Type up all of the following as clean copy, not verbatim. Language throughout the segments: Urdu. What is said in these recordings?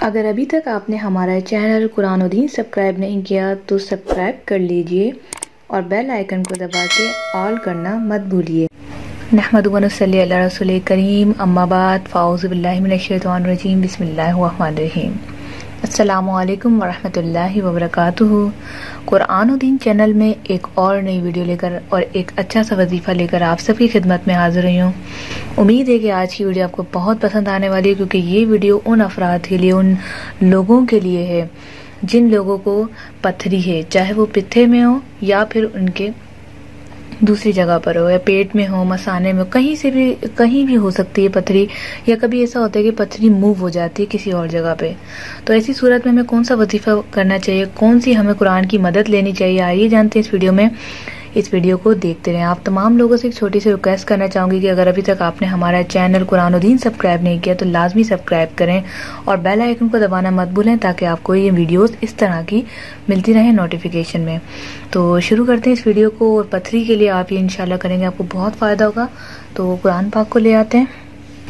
اگر ابھی تک آپ نے ہمارا چینل قرآن و دین سبسکرائب نہیں کیا تو سبسکرائب کر لیجئے اور بیل آئیکن کو دبا کے آل کرنا مت بھولیے۔ نحمد و نصلی علی رسول کریم، اما بعد، فاعوذ باللہ من الشیطان الرجیم، بسم اللہ الرحمن الرحیم۔ السلام علیکم ورحمۃ اللہ وبرکاتہ۔ قرآن و دین چینل میں ایک اور نئی ویڈیو لے کر اور ایک اچھا سا وظیفہ لے کر آپ سب کی خدمت میں حاضر ہوئی ہوں۔ امید ہے کہ آج کی ویڈیو آپ کو بہت پسند آنے والی ہے، کیونکہ یہ ویڈیو ان افراد کے لیے، ان لوگوں کے لیے ہے جن لوگوں کو پتھری ہے، چاہے وہ پتھے میں ہو یا پھر ان کے دوسری جگہ پر ہو، یا پیٹ میں ہو، مثانے میں، کہیں سے بھی، کہیں بھی ہو سکتی ہے پتھری، یا کبھی ایسا ہوتا ہے کہ پتھری موو ہو جاتی ہے کسی اور جگہ پہ۔ تو ایسی صورت میں ہمیں کون سا وظیفہ کرنا چاہیے، کون سی ہمیں قرآن کی مدد لینی چاہیے، آئیے جانتے ہیں اس ویڈیو میں۔ اس ویڈیو کو دیکھتے رہیں۔ آپ تمام لوگوں سے ایک چھوٹی سی ریکویسٹ کرنا چاہوں گی کہ اگر ابھی تک آپ نے ہمارا چینل قرآن و دین سبسکرائب نہیں کیا تو لازمی سبسکرائب کریں اور بیل آئیکن کو دبانا مت بھولیں، تاکہ آپ کو یہ ویڈیوز اس طرح کی ملتی رہیں نوٹیفیکیشن میں۔ تو شروع کرتے ہیں اس ویڈیو کو، اور پتھری کے لیے آپ یہ انشاءاللہ کریں گے، آپ کو بہت فائدہ ہوگا۔ تو قرآن پاک کو لے آتے ہیں۔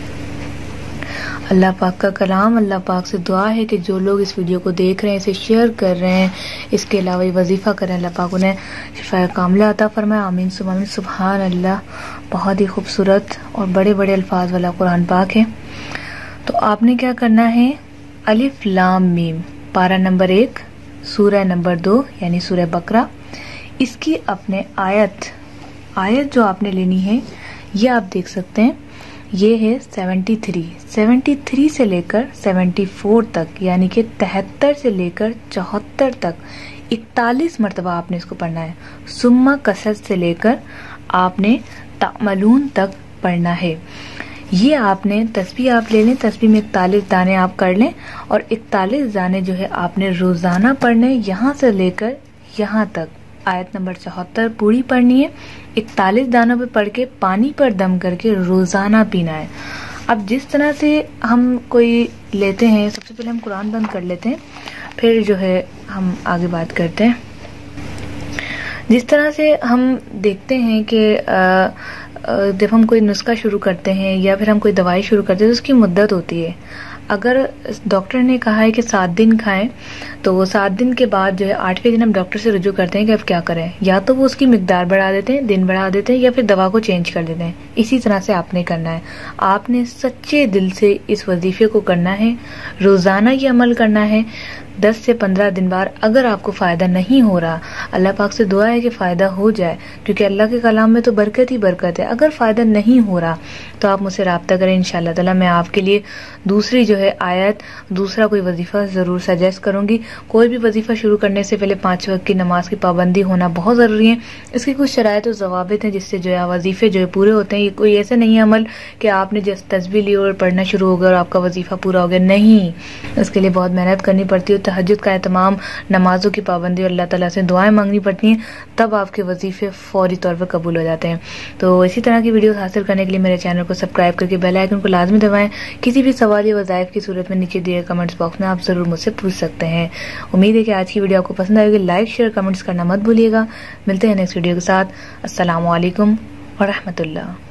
اللہ پاک کا کلام، اللہ پاک سے دعا ہے کہ جو لوگ اس ویڈیو کو دیکھ رہے ہیں، اسے شیئر کر رہے ہیں، اس کے علاوہ یہ وظیفہ کریں، اللہ پاک انہیں شفاء کاملہ عطا فرمائے، آمین ثم آمین۔ سبحان اللہ، بہت ہی خوبصورت اور بڑے بڑے الفاظ والا قرآن پاک ہے۔ تو آپ نے کیا کرنا ہے، الف لام میم، پارہ نمبر 1، سورہ نمبر 2 یعنی سورہ بقرہ، اس کی اپنے آیت جو آپ نے لینی ہے، یہ آپ دیکھ سکتے ہیں، یہ ہے 73 سے لے کر 74 تک، یعنی کہ 73 سے لے کر 74 تک 41 مرتبہ آپ نے اس کو پڑھنا ہے۔ ثم قصص سے لے کر آپ نے تعملون تک پڑھنا ہے۔ یہ آپ نے تسبیح آپ لے لیں، تسبیح میں 41 دانے آپ کر لیں، اور 41 دانے جو ہے آپ نے روزانہ پڑھنے، یہاں سے لے کر یہاں تک آیت نمبر 74 پوری پڑھنی ہے۔ 41 دانوں پہ پڑھ کے پانی پر دم کر کے روزانہ پینا ہے۔ اب جس طرح سے ہم کوئی لیتے ہیں، سب سے پہلے ہم قرآن بند کر لیتے ہیں، پھر جو ہے ہم آگے بات کرتے ہیں۔ جس طرح سے ہم دیکھتے ہیں کہ جب ہم کوئی نسخہ شروع کرتے ہیں یا پھر ہم کوئی دوائی شروع کرتے ہیں تو اس کی مدت ہوتی ہے۔ اگر ڈاکٹر نے کہا ہے کہ 7 دن کھائیں، تو وہ 7 دن کے بعد جو ہے 8ویں دن ہم ڈاکٹر سے رجوع کرتے ہیں کہ اب کیا کریں، یا تو وہ اس کی مقدار بڑھا دیتے ہیں، دن بڑھا دیتے ہیں، یا پھر دوا کو چینج کر دیتے ہیں۔ اسی طرح سے آپ نے کرنا ہے، آپ نے سچے دل سے اس وظیفے کو کرنا ہے، روزانہ یہ عمل کرنا ہے 10 سے 15 دن بعد۔ اگر آپ کو فائدہ نہیں ہو رہا، اللہ پاک سے دعا ہے کہ فائدہ ہو جائے، کیونکہ اللہ کے کلام میں تو برکت ہی برکت ہے۔ اگر فائدہ نہیں ہو رہا تو آپ مجھ سے رابطہ کریں، انشاءاللہ تعالی میں آپ کے لیے دوسری جو ہے آیت، دوسرا کوئی وظیفہ ضرور سجیسٹ کروں گی۔ کوئی بھی وظیفہ شروع کرنے سے پہلے 5 وقت کی نماز کی پابندی ہونا بہت ضروری ہے۔ اس کی کچھ شرائط و ضوابط ہیں جس سے جو ہے وظیفے جو ہے پورے ہوتے ہیں۔ یہ کوئی ایسا نہیں ہے عمل کہ آپ نے جس تسبیح لی اور پڑھنا شروع ہو گیا اور آپ کا وظیفہ پورا ہو گیا، نہیں، اس کے لیے بہت محنت کرنی پڑتی ہے، تہجد کا اہتمام، نمازوں کی پابندی، اور اللہ تعالیٰ سے دعائیں مانگنی پڑتی ہیں، تب آپ کے وظیفے فوری طور پر قبول ہو جاتے ہیں۔ تو اسی طرح کی ویڈیوز حاصل کرنے کے لیے میرے چینل کو سبسکرائب کر کے بیل آئیکن کو لازمی دبائیں۔ کسی بھی سوال یا وظائف کی صورت میں نیچے دیے کمنٹس باکس میں آپ ضرور مجھ سے پوچھ سکتے ہیں۔ امید ہے کہ آج کی ویڈیو آپ کو پسند آئے گی۔ لائک، شیئر، کمنٹس کرنا مت بھولیے گا۔ ملتے ہیں نیکسٹ ویڈیو کے ساتھ۔ السلام علیکم ورحمۃ اللہ۔